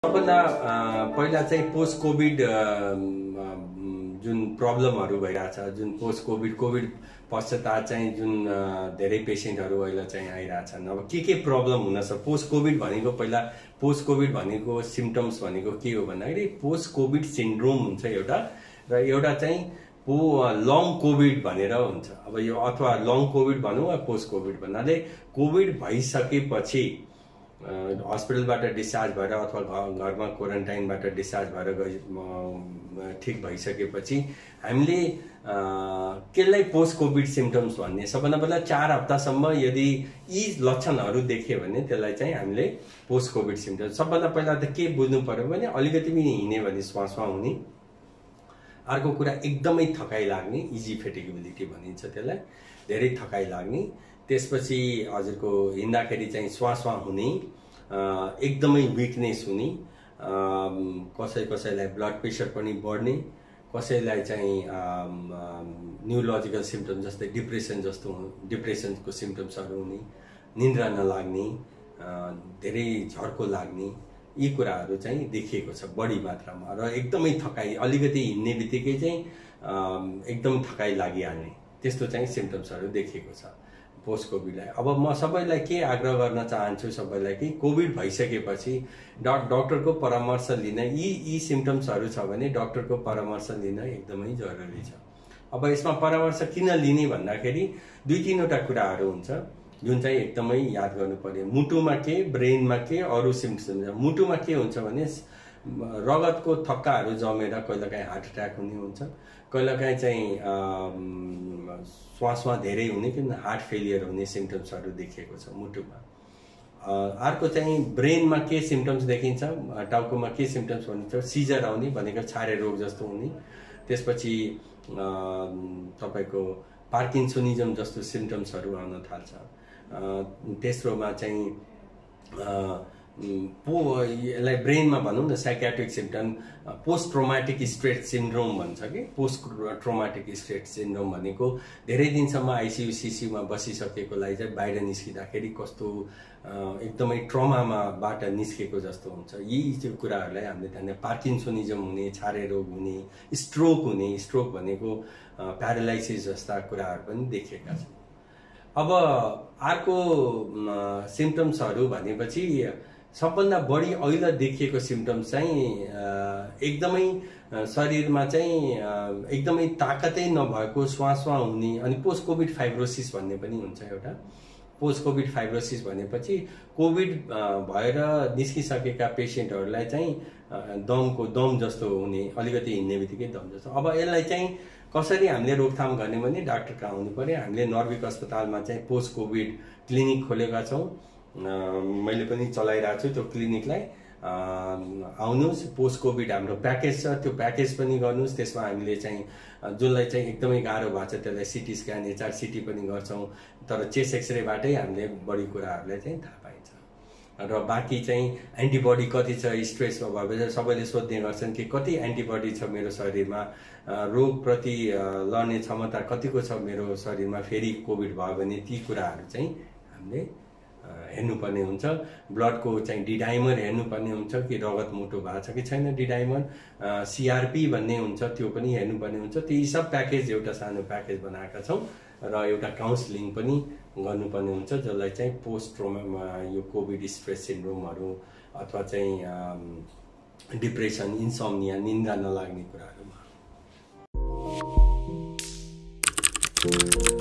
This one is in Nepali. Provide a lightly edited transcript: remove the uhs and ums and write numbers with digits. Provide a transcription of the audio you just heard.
सबभन्दा पहिला चाहिँ पोस्ट कोभिड जुन प्रब्लमहरु भइराछ, जुन पोस्ट कोभिड पश्चात चाहिँ जुन धेरै पेशेन्टहरु अहिले चाहिँ आइराछन्। अब के प्रब्लम हुन सक्छ पोस्ट कोभिड भनेको, पहिला पोस्ट कोभिड भनेको सिम्पटम्स भनेको के हो भन्दाखेरि पोस्ट कोभिड सिन्ड्रोम हुन्छ एउटा, र एउटा चाहिँ लङ कोभिड भनेर हुन्छ। अब यो अथवा लङ कोभिड भनौं वा पोस्ट कोभिड भन्नाले कोभिड भइसकेपछि हस्पिटलबाट डिस्चार्ज भएर अथवा घरमा क्वारेन्टाइनबाट डिस्चार्ज भएर ठीक भइसकेपछि हामीले केलाई पोस्ट कोभिड सिम्पटम्स भन्ने। सबभन्दा पहिला 4 हप्तासम्म यदि यी लक्षणहरू देख्यो भने त्यसलाई चाहिँ हामीले पोस्ट कोभिड सिम्पटम्स। सबभन्दा पहिला त के बुझ्नु पर्यो भने अलिकति पनि हिँड्ने भने श्वासमा हुने, अर्को कुरा एकदमै थकाइ लाग्ने, इजी फेटिगेबिलिटी भनिन्छ त्यसलाई, धेरै थकाइ लाग्ने। त्यसपछि हजुरको हिँड्दाखेरि चाहिँ श्वासमा हुने, एकदमै विकनेस हुने, कसैलाई ब्लड प्रेसर पनि बढ्ने, कसैलाई चाहिँ न्यूरोलोजिकल सिम्पटम जस्तै डिप्रेसनको सिम्पटम्सहरू हुने, निन्द्रा नलाग्ने, धेरै झर्को लाग्ने, यी कुराहरू चाहिँ देखिएको छ बढी मात्रामा। र एकदमै थकाइ, अलिकति हिँड्ने बित्तिकै चाहिँ एकदम थकाइ लागिहाल्ने, त्यस्तो चाहिँ सिम्पटम्सहरू देखिएको छ पोस्ट कोभिडलाई। अब म सबैलाई के आग्रह गर्न चाहन्छु सबैलाई कि कोभिड भइसकेपछि डाक्टरको परामर्श लिन, यी सिम्पटम्सहरू छ भने डाक्टरको परामर्श लिन एकदमै जरुरी छ। अब यसमा परामर्श किन लिने भन्दाखेरि 2-3 वटा कुराहरू हुन्छ जुन चाहिँ एकदमै याद गर्नु पर्यो। मुटुमा के, ब्रेनमा के, अरू सिम्पटम्स। मुटुमा के हुन्छ भने रगतको थक्काहरू जमेर कहिलेकाहीँ हार्ट एट्याक हुने हुन्छ, कहिलेकाहीँ चाहिँ श्वासमा धेरै हुने, किन हार्ट फेलियर हुने सिम्पटम्सहरू देखिएको छ मुटुमा। अर्को चाहिँ ब्रेनमा के सिम्पटम्स देखिन्छ, टाउकोमा के सिम्पटम्स भनिन्छ, सिजर आउने भनेको छारे रोग जस्तो हुने, त्यसपछि तपाईको पार्किन्सोनिजम जस्तो सिम्पटम्सहरू आउन थाल्छ। तेस्रोमा चाहिँ यसलाई ब्रेनमा भनौँ न psychiatric symptom, post traumatic stress syndrome भन्छ कि। पोस्ट ट्रोमाटिक स्ट्रेस सिन्ड्रोम भनेको धेरै दिनसम्म आइसियु सिसियुमा बसिसकेकोलाई चाहिँ बाहिर निस्किँदाखेरि कस्तो एकदमै ट्रमाबाट निस्केको जस्तो हुन्छ। यी कुराहरूलाई हामीले ध्यान, पार्किन्सोनिजम हुने, छारे रोग हुने, स्ट्रोक हुने, स्ट्रोक भनेको प्यारालाइसिस जस्ता कुराहरू पनि देखिएका छन्। अब अर्को सिम्पटम्सहरू भनेपछि सबभन्दा बढी अहिले देखिएको सिम्पटम्स चाहिँ एकदमै शरीरमा चाहिँ एकदमै ताकतै नभएको श्वासमा हुने, अनि पोस्ट कोभिड फाइब्रोसिस भन्ने पनि हुन्छ एउटा। पोस्ट कोभिड फाइब्रोसिस भनेपछि कोभिड भएर निस्किसकेका पेसेन्टहरूलाई चाहिँ दम जस्तो हुने, अलिकति हिँड्ने बित्तिकै दम जस्तो। अब यसलाई चाहिँ कसरी हामीले रोकथाम गर्ने भने डाक्टर कहाँ आउनु पर्यो। हामीले नर्विक अस्पतालमा चाहिँ पोस्ट कोभिड क्लिनिक खोलेका छौँ, मैले पनि चलाइरहेको छु त्यो क्लिनिकलाई। आउनुहोस्, पोस्ट कोभिड हाम्रो प्याकेज छ, त्यो प्याकेज पनि गर्नुहोस्। त्यसमा हामीले चाहिँ जसलाई चाहिँ एकदमै गाह्रो भएको छ त्यसलाई सिटी स्क्यान, HRCT पनि गर्छौँ, तर चेस्ट एक्सरेबाटै हामीले बढी कुराहरूलाई चाहिँ थाहा पाइन्छ। र बाँकी चाहिँ एन्टिबडी कति छ, स्ट्रेसमा भएपछि सबैले सोध्ने गर्छन् कि कति एन्टिबडी छ मेरो शरीरमा, रोगप्रति लड्ने क्षमता कतिको छ मेरो शरीरमा, फेरि कोभिड भयो भने ती कुराहरू चाहिँ हामीले हेर्नुपर्ने हुन्छ। ब्लडको चाहिँ डिडाइमर हेर्नुपर्ने हुन्छ कि रगत मोटो भएको छ कि छैन, डिडाइमर, CRP भन्ने हुन्छ त्यो पनि हेर्नुपर्ने हुन्छ। त्यही सब प्याकेज, एउटा सानो प्याकेज बनाएका छौँ, र एउटा काउन्सिलिङ पनि गर्नुपर्ने हुन्छ जसलाई चाहिँ पोस्ट ट्रोमा, यो कोभिड स्ट्रेस सिन्ड्रोमहरू अथवा चाहिँ डिप्रेसन, इन्सोम्निया, निन्द्रा नलाग्ने कुराहरूमा।